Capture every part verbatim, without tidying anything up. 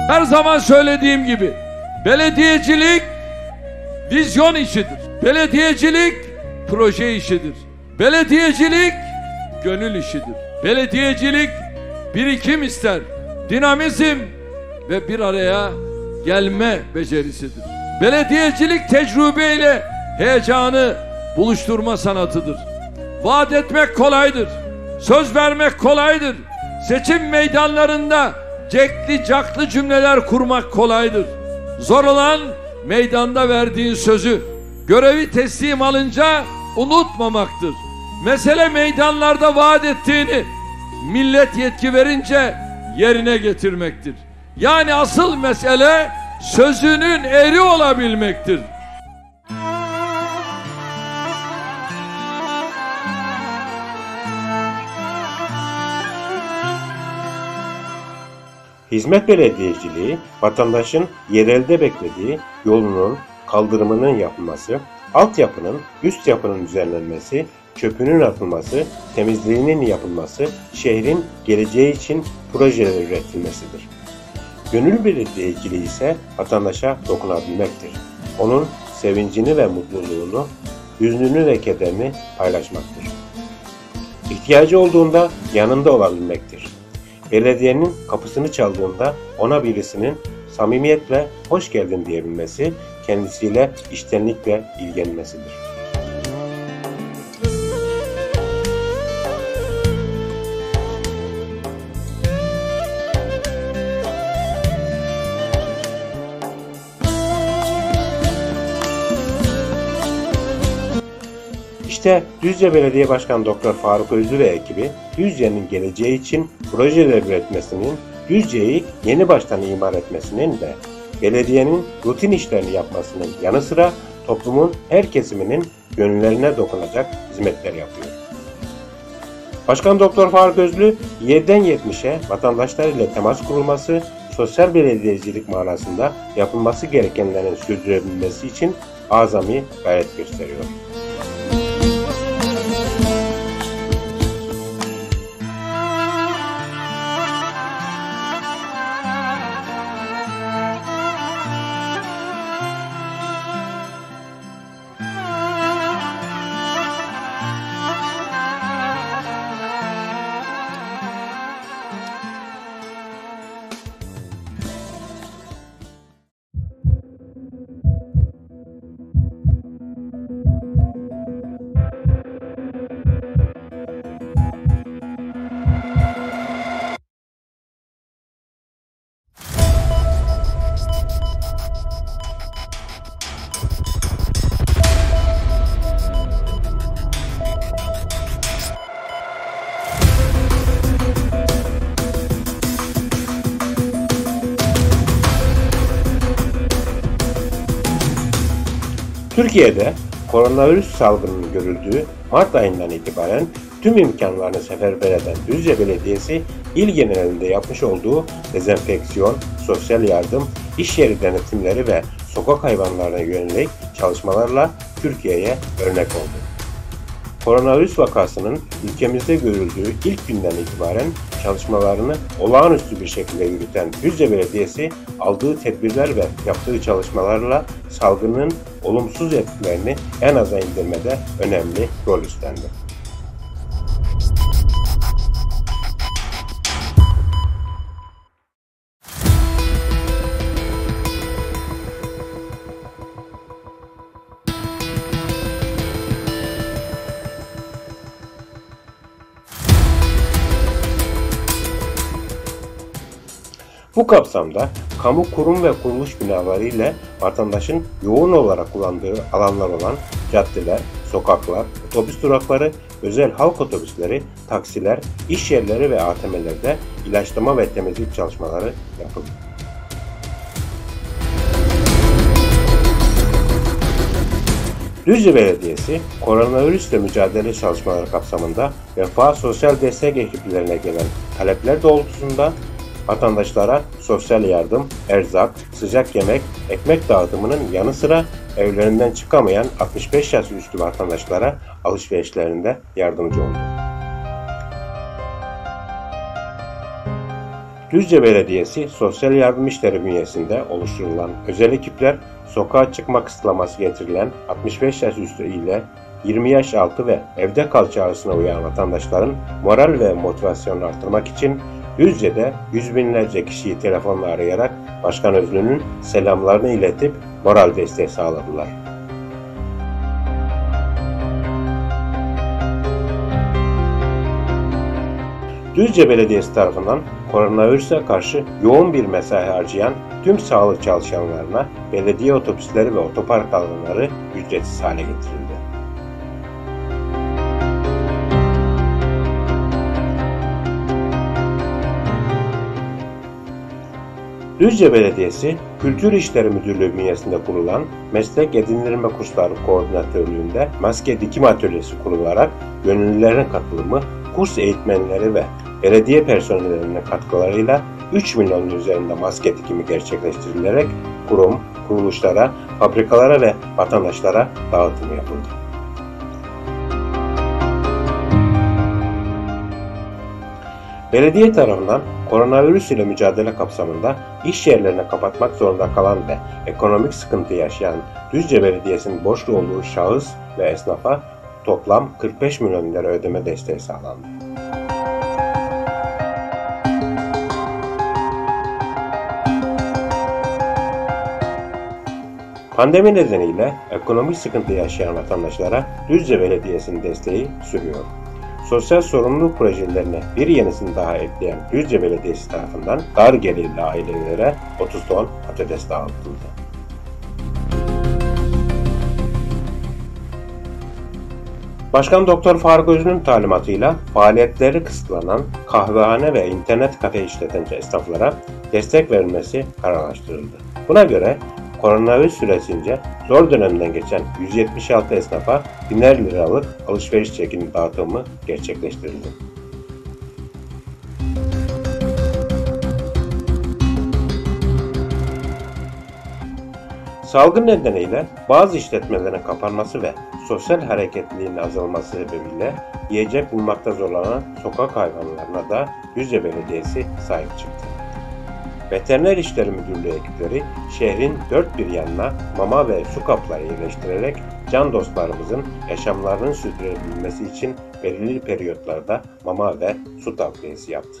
Her zaman söylediğim gibi belediyecilik vizyon işidir. Belediyecilik proje işidir. Belediyecilik gönül işidir. Belediyecilik birikim ister. Dinamizm ve bir araya gelme becerisidir. Belediyecilik tecrübeyle heyecanı buluşturma sanatıdır. Vaat etmek kolaydır. Söz vermek kolaydır. Seçim meydanlarında cekli caklı cümleler kurmak kolaydır. Zor olan meydanda verdiğin sözü görevi teslim alınca unutmamaktır. Mesele meydanlarda vaat ettiğini millet yetki verince yerine getirmektir. Yani asıl mesele sözünün eri olabilmektir. Hizmet belediyeciliği, vatandaşın yerelde beklediği yolunun, kaldırımının yapılması, altyapının, üst yapının düzenlenmesi, çöpünün atılması, temizliğinin yapılması, şehrin geleceği için projeler üretilmesidir. Gönül belediyeciliği ise vatandaşa dokunabilmektir. Onun sevincini ve mutluluğunu, hüznünü ve kederini paylaşmaktır. İhtiyacı olduğunda yanında olabilmektir. Belediyenin kapısını çaldığında ona birisinin samimiyetle hoş geldin diyebilmesi, kendisiyle içtenlikle ilgilenmesidir. İşte Düzce Belediye Başkanı Doktor Faruk Özlü ve ekibi Düzce'nin geleceği için projeler üretmesinin, Düzce'yi yeni baştan imar etmesinin ve belediyenin rutin işlerini yapmasının yanı sıra toplumun her kesiminin gönüllerine dokunacak hizmetler yapıyor. Başkan Doktor Faruk Özlü yediden yetmişe vatandaşlar ile temas kurulması, sosyal belediyecilik manasında yapılması gerekenlerin sürdürülebilmesi için azami gayret gösteriyor. Türkiye'de koronavirüs salgınının görüldüğü Mart ayından itibaren tüm imkanlarını seferber eden Düzce Belediyesi il genelinde yapmış olduğu dezenfeksiyon, sosyal yardım, iş yeri denetimleri ve sokak hayvanlarına yönelik çalışmalarla Türkiye'ye örnek oldu. Koronavirüs vakasının ülkemizde görüldüğü ilk günden itibaren çalışmalarını olağanüstü bir şekilde yürüten Düzce Belediyesi aldığı tedbirler ve yaptığı çalışmalarla salgının olumsuz etkilerini en aza indirmede önemli rol üstlendi. Bu kapsamda kamu kurum ve kuruluş binaları ile vatandaşın yoğun olarak kullandığı alanlar olan caddeler, sokaklar, otobüs durakları, özel halk otobüsleri, taksiler, iş yerleri ve A T M'lerde ilaçlama ve temizlik çalışmaları yapıldı. Düzce Belediyesi, koronavirüsle mücadele çalışmaları kapsamında Vefa Sosyal Destek ekiplerine gelen talepler doğrultusunda vatandaşlara sosyal yardım, erzak, sıcak yemek, ekmek dağıtımının yanı sıra evlerinden çıkamayan altmış beş yaş üstü vatandaşlara alışverişlerinde yardımcı oldu. Düzce Belediyesi Sosyal Yardım İşleri bünyesinde oluşturulan özel ekipler, sokağa çıkma kısıtlaması getirilen altmış beş yaş üstü ile yirmi yaş altı ve evde kal çağrısına uyan vatandaşların moral ve motivasyonunu artırmak için Düzce'de yüz binlerce kişiyi telefonla arayarak Başkan Özlü'nün selamlarını iletip moral desteği sağladılar. Düzce Belediyesi tarafından koronavirüse karşı yoğun bir mesai harcayan tüm sağlık çalışanlarına belediye otobüsleri ve otopark alanları ücretsiz hale getirildi. Düzce Belediyesi Kültür İşleri Müdürlüğü bünyesinde kurulan Meslek Edindirme Kursları Koordinatörlüğü'nde maske dikim atölyesi kurularak gönüllülerin katılımı, kurs eğitmenleri ve belediye personellerinin katkılarıyla üç milyonun üzerinde maske dikimi gerçekleştirilerek kurum, kuruluşlara, fabrikalara ve vatandaşlara dağıtım yapıldı. Belediye tarafından koronavirüs ile mücadele kapsamında iş yerlerini kapatmak zorunda kalan ve ekonomik sıkıntı yaşayan Düzce Belediyesi'nin borçlu olduğu şahıs ve esnafa toplam kırk beş milyon lira ödeme desteği sağlandı. Pandemi nedeniyle ekonomik sıkıntı yaşayan vatandaşlara Düzce Belediyesi'nin desteği sürüyor. Sosyal sorumluluk projelerine bir yenisini daha ekleyen Düzce Belediyesi tarafından dar gelirli ailelere otuz ton patates dağıtıldı. Başkan Doktor Faruk Özlü'nün talimatıyla faaliyetleri kısıtlanan kahvehane ve internet kafe işleten esnaflara destek verilmesi kararlaştırıldı. Buna göre koronavirüs süresince zor dönemden geçen yüz yetmiş altı esnafa biner liralık alışveriş çekinin dağıtımı gerçekleştirildi. Salgın nedeniyle bazı işletmelerin kapanması ve sosyal hareketliliğin azalması sebebiyle yiyecek bulmakta zorlanan sokak hayvanlarına da Düzce Belediyesi sahip çıktı. Veteriner İşleri Müdürlüğü ekipleri şehrin dört bir yanına mama ve su kapları yerleştirerek can dostlarımızın yaşamlarını sürdürebilmesi için belirli periyotlarda mama ve su takviyesi yaptı.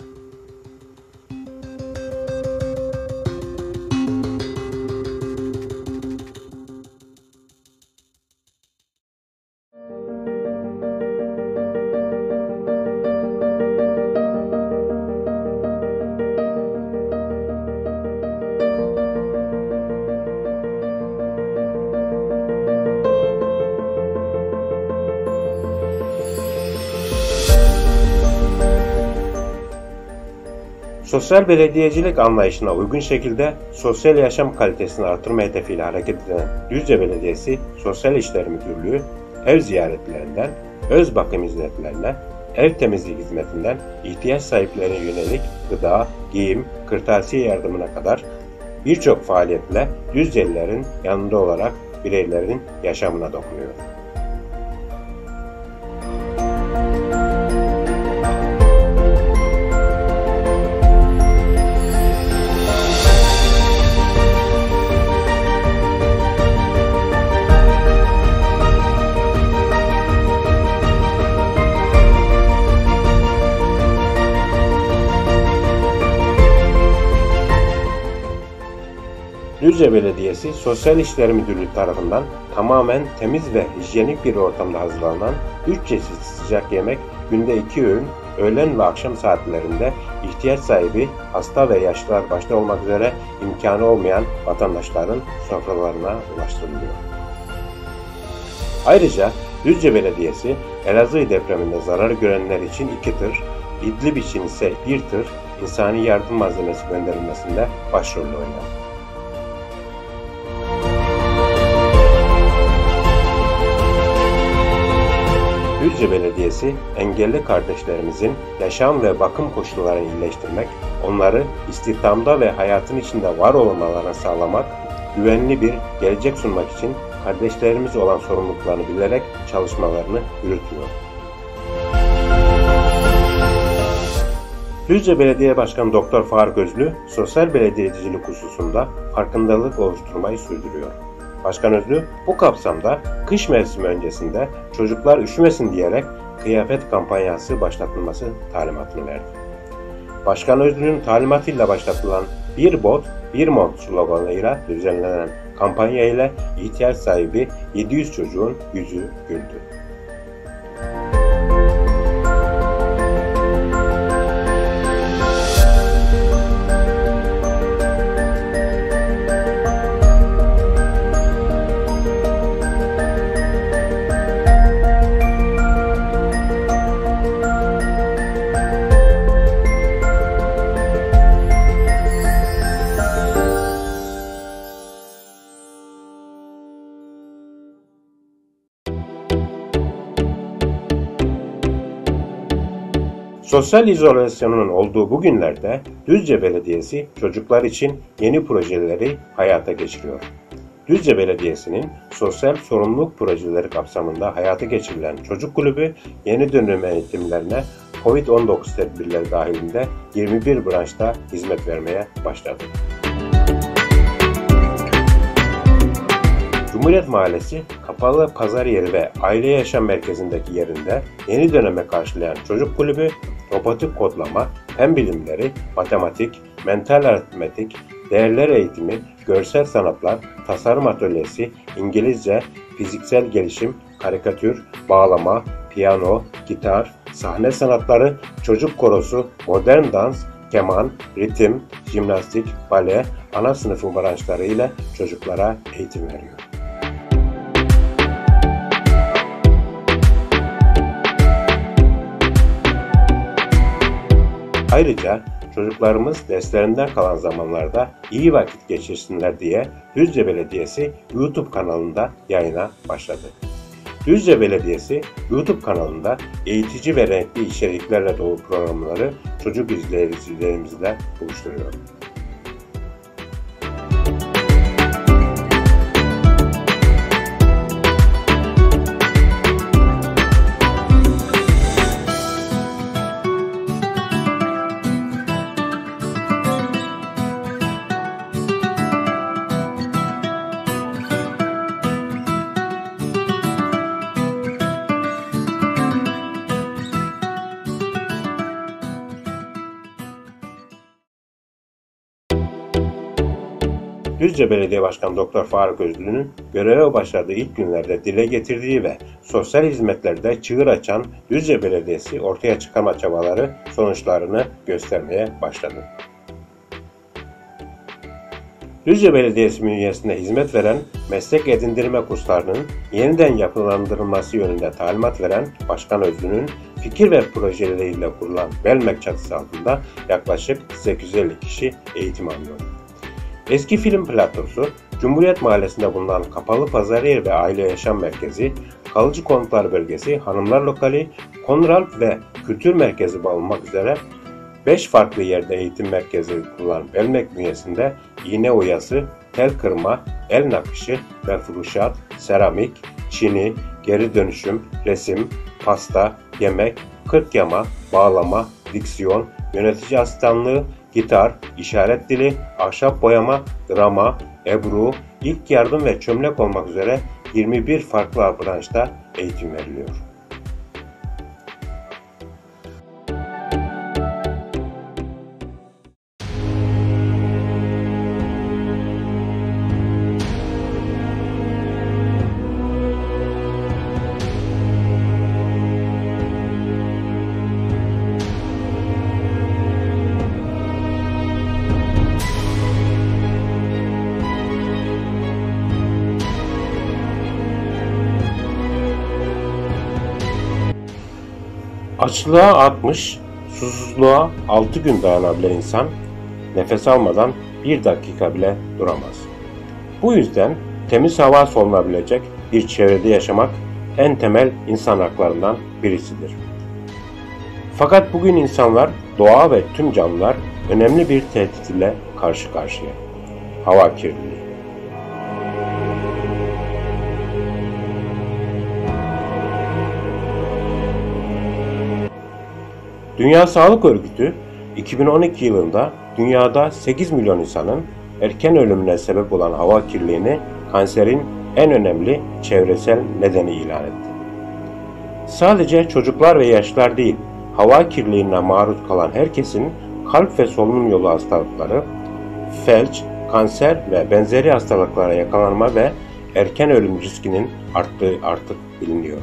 Sosyal belediyecilik anlayışına uygun şekilde sosyal yaşam kalitesini artırma hedefiyle hareket eden Düzce Belediyesi Sosyal İşleri Müdürlüğü, ev ziyaretlerinden, öz bakım hizmetlerine, ev temizliği hizmetinden ihtiyaç sahiplerine yönelik gıda, giyim, kırtasiye yardımına kadar birçok faaliyetle Düzcelilerin yanında olarak bireylerin yaşamına dokunuyor. Düzce Belediyesi Sosyal İşleri Müdürlüğü tarafından tamamen temiz ve hijyenik bir ortamda hazırlanan üç çeşit sıcak yemek günde iki öğün, öğlen ve akşam saatlerinde ihtiyaç sahibi hasta ve yaşlılar başta olmak üzere imkanı olmayan vatandaşların sofralarına ulaştırılıyor. Ayrıca Düzce Belediyesi Elazığ depreminde zarar görenler için iki tır, İdlib için ise bir tır insani yardım malzemesi gönderilmesinde başrolü oynadı. Düzce Belediyesi, engelli kardeşlerimizin yaşam ve bakım koşullarını iyileştirmek, onları istihdamda ve hayatın içinde var olmalarını sağlamak, güvenli bir gelecek sunmak için kardeşlerimiz olan sorumluluklarını bilerek çalışmalarını yürütüyor. Düzce Belediye Başkanı Doktor Faruk Özlü, sosyal belediyecilik hususunda farkındalık oluşturmayı sürdürüyor. Başkan Özlü, bu kapsamda kış mevsimi öncesinde çocuklar üşümesin diyerek kıyafet kampanyası başlatılması talimatını verdi. Başkan Özlü'nün talimatıyla başlatılan "Bir bot, bir mont" sloganıyla düzenlenen kampanya ile ihtiyaç sahibi yedi yüz çocuğun yüzü güldü. Sosyal izolasyonun olduğu bu günlerde Düzce Belediyesi çocuklar için yeni projeleri hayata geçiriyor. Düzce Belediyesi'nin sosyal sorumluluk projeleri kapsamında hayata geçirilen Çocuk Kulübü yeni dönem eğitimlerine kovid on dokuz tedbirleri dahilinde yirmi bir branşta hizmet vermeye başladı. Cumhuriyet Mahallesi, Kapalı Pazar Yeri ve Aile Yaşam Merkezi'ndeki yerinde yeni döneme karşılayan Çocuk Kulübü, robotik kodlama, fen bilimleri, matematik, mental aritmetik, değerler eğitimi, görsel sanatlar, tasarım atölyesi, İngilizce, fiziksel gelişim, karikatür, bağlama, piyano, gitar, sahne sanatları, çocuk korosu, modern dans, keman, ritim, jimnastik, bale, ana sınıfı branşları ile çocuklara eğitim veriyor. Ayrıca çocuklarımız derslerinden kalan zamanlarda iyi vakit geçirsinler diye Düzce Belediyesi YouTube kanalında yayına başladı. Düzce Belediyesi YouTube kanalında eğitici ve renkli içeriklerle dolu programları çocuk izleyicilerimizle buluşturuyor. Düzce Belediye Başkanı Doktor Faruk Özlü'nün göreve başladığı ilk günlerde dile getirdiği ve sosyal hizmetlerde çığır açan Düzce Belediyesi ortaya çıkarma çabaları sonuçlarını göstermeye başladı. Düzce Belediyesi bünyesinde hizmet veren meslek edindirme kurslarının yeniden yapılandırılması yönünde talimat veren Başkan Özlü'nün fikir ve projeleriyle kurulan Belmek çatısı altında yaklaşık sekiz yüz elli kişi eğitim alıyor. Eski Film Platosu, Cumhuriyet Mahallesi'nde bulunan Kapalı Pazar Yeri ve Aile Yaşam Merkezi, Kalıcı Konutlar Bölgesi, Hanımlar Lokali, Konralp ve Kültür Merkezi olmak üzere beş farklı yerde eğitim merkezi kurulan Belmek bünyesinde iğne oyası, tel kırma, el nakışı, mefruşat, seramik, çini, geri dönüşüm, resim, pasta, yemek, kırk yama, bağlama, diksiyon, yönetici asistanlığı, gitar, işaret dili, ahşap boyama, drama, ebru, ilk yardım ve çömlek olmak üzere yirmi bir farklı branşta eğitim veriliyor. Açlığa altmış, susuzluğa altı gün dayanabilen insan nefes almadan bir dakika bile duramaz. Bu yüzden temiz hava solunabilecek bir çevrede yaşamak en temel insan haklarından birisidir. Fakat bugün insanlar, doğa ve tüm canlılar önemli bir tehdit ile karşı karşıya. Hava kirliliği. Dünya Sağlık Örgütü, iki bin on iki yılında dünyada sekiz milyon insanın erken ölümüne sebep olan hava kirliliğini kanserin en önemli çevresel nedeni ilan etti. Sadece çocuklar ve yaşlılar değil, hava kirliliğine maruz kalan herkesin kalp ve solunum yolu hastalıkları, felç, kanser ve benzeri hastalıklara yakalanma ve erken ölüm riskinin arttığı artık biliniyor.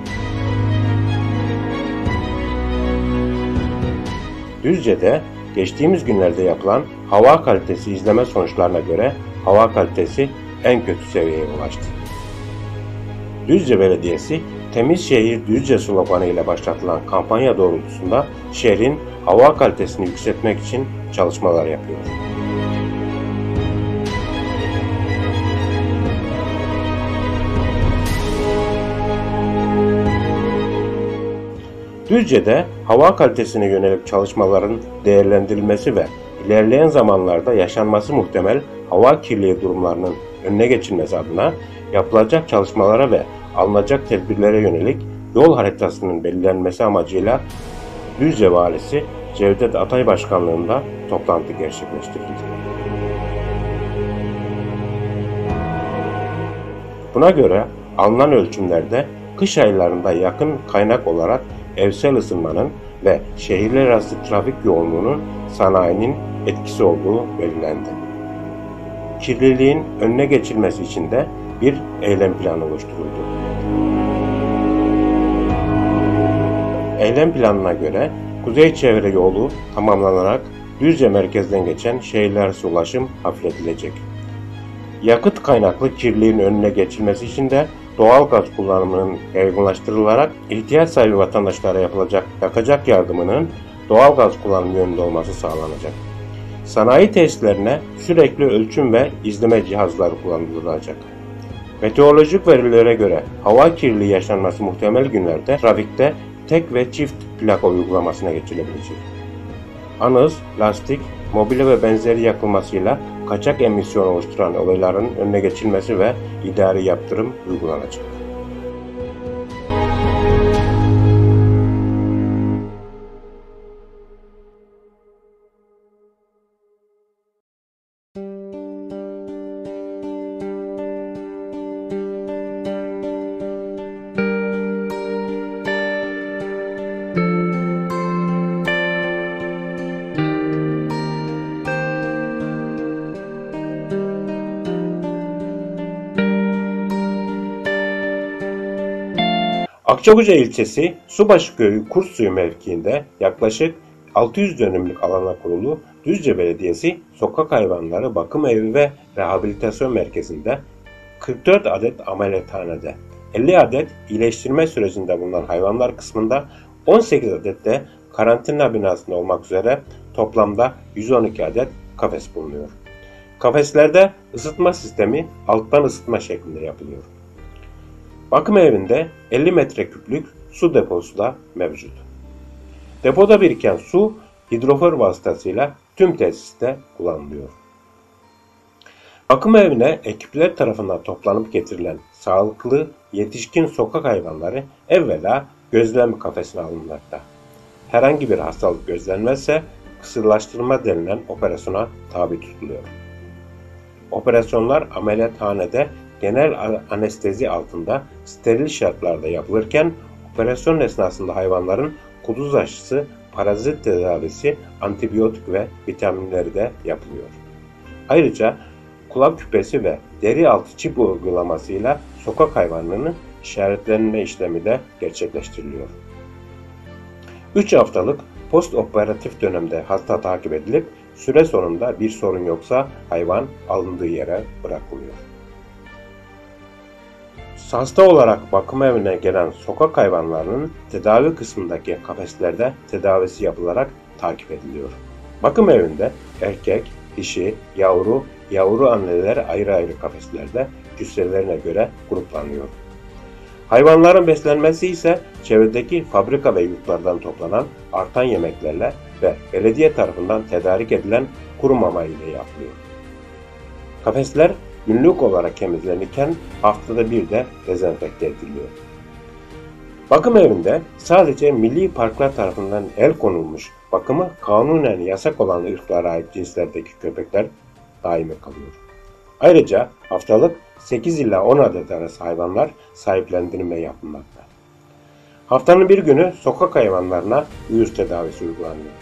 Düzce'de geçtiğimiz günlerde yapılan hava kalitesi izleme sonuçlarına göre hava kalitesi en kötü seviyeye ulaştı. Düzce Belediyesi, Temiz Şehir Düzce sloganı ile başlatılan kampanya doğrultusunda şehrin hava kalitesini yükseltmek için çalışmalar yapıyor. Düzce'de hava kalitesine yönelik çalışmaların değerlendirilmesi ve ilerleyen zamanlarda yaşanması muhtemel hava kirliliği durumlarının önüne geçilmesi adına yapılacak çalışmalara ve alınacak tedbirlere yönelik yol haritasının belirlenmesi amacıyla Düzce Valisi Cevdet Atay Başkanlığında toplantı gerçekleştirildi. Buna göre alınan ölçümlerde kış aylarında yakın kaynak olarak evsel ısınmanın ve şehirler arası trafik yoğunluğunun sanayinin etkisi olduğu belirlendi. Kirliliğin önüne geçilmesi için de bir eylem planı oluşturuldu. Eylem planına göre Kuzey Çevre Yolu tamamlanarak Düzce merkezden geçen şehirler arası ulaşım hafifletilecek. Yakıt kaynaklı kirliliğin önüne geçilmesi için de doğal gaz kullanımının yaygınlaştırılarak ihtiyaç sahibi vatandaşlara yapılacak yakacak yardımının doğal gaz kullanımı yönünde olması sağlanacak. Sanayi tesislerine sürekli ölçüm ve izleme cihazları kullanılacak. Meteorolojik verilere göre hava kirliliği yaşanması muhtemel günlerde trafikte tek ve çift plaka uygulamasına geçilebilecek. Anız, lastik, mobilya ve benzeri yakılmasıyla kaçak emisyon oluşturan olayların önüne geçilmesi ve idari yaptırım uygulanacak. Akçakoca ilçesi Subaşı Köyü Kurssuyu mevkiinde yaklaşık altı yüz dönümlük alana kurulu Düzce Belediyesi Sokak Hayvanları Bakım Evi ve Rehabilitasyon Merkezi'nde kırk dört adet ameliyathanede, elli adet iyileştirme sürecinde bulunan hayvanlar kısmında on sekiz adet de karantina binasında olmak üzere toplamda yüz on iki adet kafes bulunuyor. Kafeslerde ısıtma sistemi alttan ısıtma şeklinde yapılıyor. Bakım evinde elli metreküplük su deposu da mevcut. Depoda biriken su hidrofor vasıtasıyla tüm tesiste kullanılıyor. Bakım evine ekipler tarafından toplanıp getirilen sağlıklı yetişkin sokak hayvanları evvela gözlem kafesine alınmakta. Herhangi bir hastalık gözlenmezse kısırlaştırma denilen operasyona tabi tutuluyor. Operasyonlar ameliyathanede genel anestezi altında steril şartlarda yapılırken operasyon esnasında hayvanların kuduz aşısı, parazit tedavisi, antibiyotik ve vitaminleri de yapılıyor. Ayrıca kulak küpesi ve deri altı çip uygulamasıyla sokak hayvanlarının işaretlenme işlemi de gerçekleştiriliyor. üç haftalık postoperatif dönemde hasta takip edilip süre sonunda bir sorun yoksa hayvan alındığı yere bırakılıyor. Hasta olarak bakım evine gelen sokak hayvanlarının tedavi kısmındaki kafeslerde tedavisi yapılarak takip ediliyor. Bakım evinde erkek, dişi, yavru, yavru anneler ayrı ayrı kafeslerde cüsselerine göre gruplanıyor. Hayvanların beslenmesi ise çevredeki fabrika ve yurtlardan toplanan artan yemeklerle ve belediye tarafından tedarik edilen kuru mama ile yapılıyor. Kafesler günlük olarak temizlenirken haftada bir de dezenfekte ediliyor. Bakım evinde sadece milli parklar tarafından el konulmuş, bakımı kanunen yasak olan ırklara ait cinslerdeki köpekler daimi kalıyor. Ayrıca haftalık sekiz ila on adet arası hayvanlar sahiplendirme yapılmakta. Haftanın bir günü sokak hayvanlarına uyuz tedavisi uygulanıyor.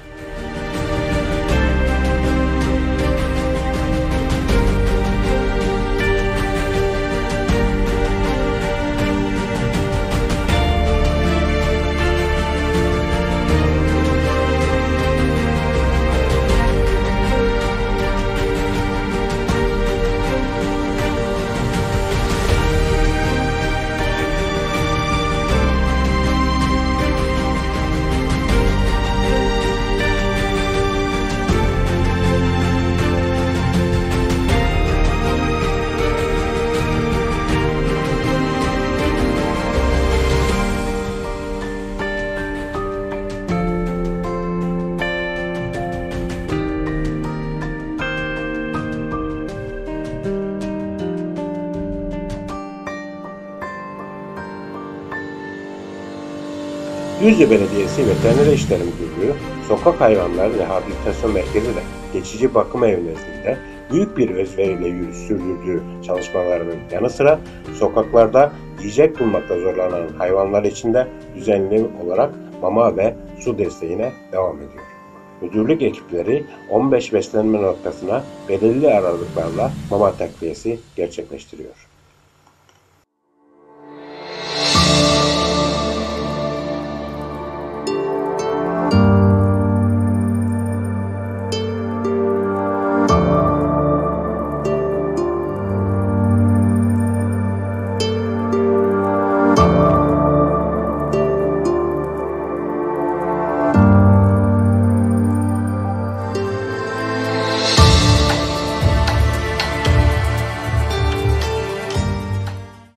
Düzce Belediyesi Veteriner İşleri Müdürlüğü, Sokak Hayvanları Rehabilitasyon Merkezi ve Geçici Bakım Evi nezdinde büyük bir özveriyle sürdürdüğü çalışmalarının yanı sıra sokaklarda yiyecek bulmakta zorlanan hayvanlar için de düzenli olarak mama ve su desteğine devam ediyor. Müdürlük ekipleri on beş beslenme noktasına belirli aralıklarla mama takviyesi gerçekleştiriyor.